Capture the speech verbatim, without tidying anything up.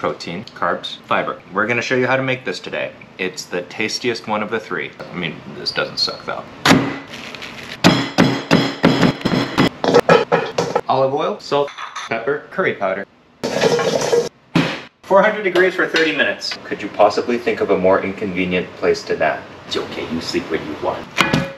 protein, carbs, fiber. We're gonna show you how to make this today. It's the tastiest one of the three. I mean, this doesn't suck though. Olive oil, salt, pepper, curry powder. four hundred degrees for thirty minutes. Could you possibly think of a more inconvenient place to nap? It's okay, you sleep when you want.